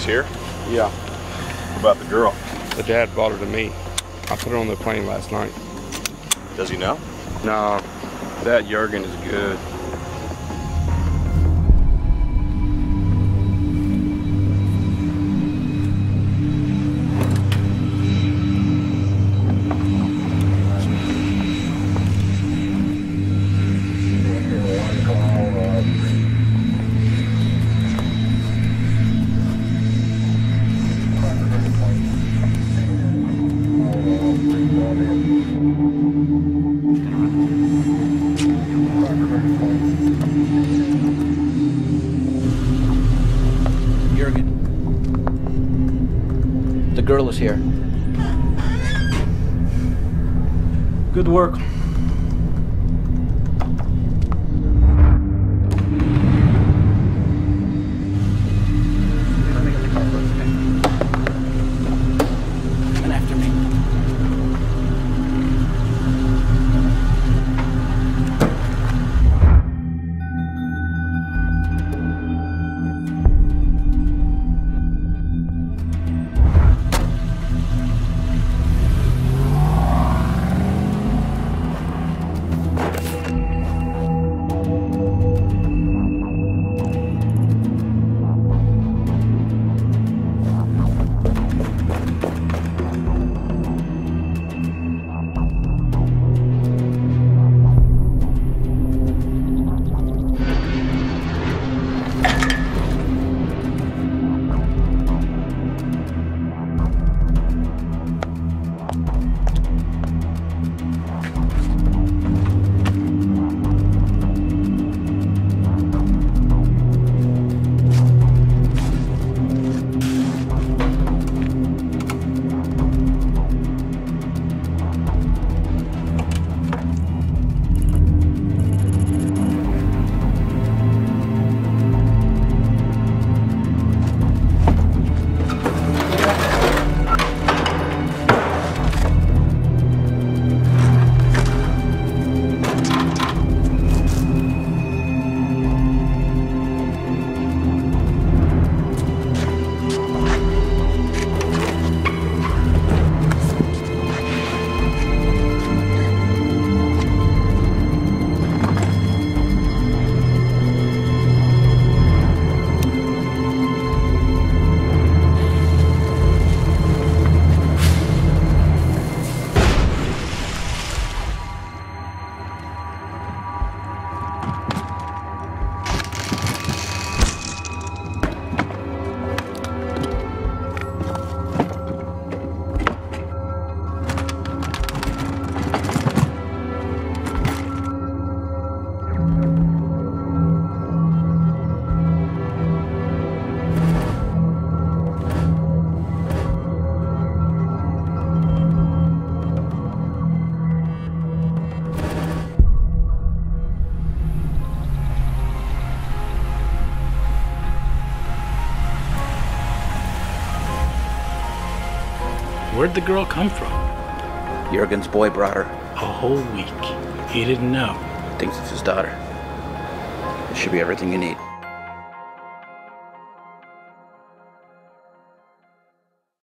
here? Yeah. What about the girl? The dad brought her to me. I put her on the plane last night. Does he know? No, that Jurgen is good. Jurgen, the girl is here. Good work. Come after me. Where'd the girl come from? Jurgen's boy brought her. A whole week. He didn't know. Thinks it's his daughter. It should be everything you need.